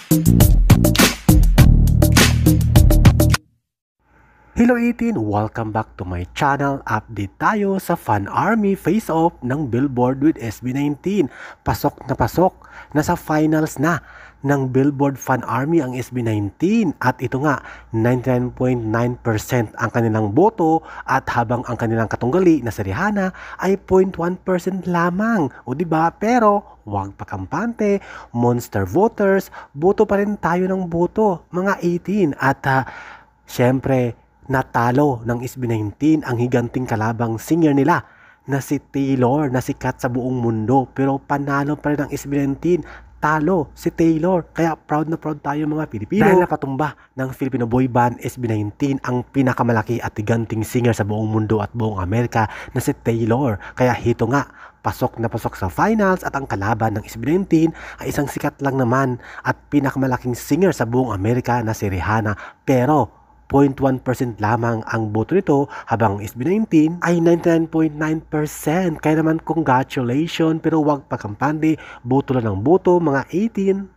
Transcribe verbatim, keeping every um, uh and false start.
Hello eighteen! Welcome back to my channel. Update tayo sa Fan Army face-off ng Billboard with S B nineteen. Pasok na pasok. Nasa finals na ng Billboard Fan Army ang S B nineteen. At ito nga, ninety-nine point nine percent ang kanilang boto at habang ang kanilang katunggali na si Rihanna ay zero point one percent lamang. O diba? Pero huwag pakampante, monster voters, boto pa rin tayo ng boto, mga eighteen. At uh, syempre, natalo ng S B nineteen ang higanting kalabang singer nila na si Taylor, na sikat sa buong mundo. Pero panalo pa rin ang S B nineteen, talo si Taylor. Kaya proud na proud tayo mga Pilipino. Dahil napatumba ng Filipino boy band S B nineteen ang pinakamalaki at higanting singer sa buong mundo at buong Amerika na si Taylor. Kaya hito nga, pasok na pasok sa finals at ang kalaban ng S B nineteen ay isang sikat lang naman at pinakamalaking singer sa buong Amerika na si Rihanna. Pero zero point one percent lamang ang boto nito habang S B nineteen ay ninety-nine point nine percent. Kaya naman congratulations, pero huwag pagkampante, boto lang ng boto mga eighteen.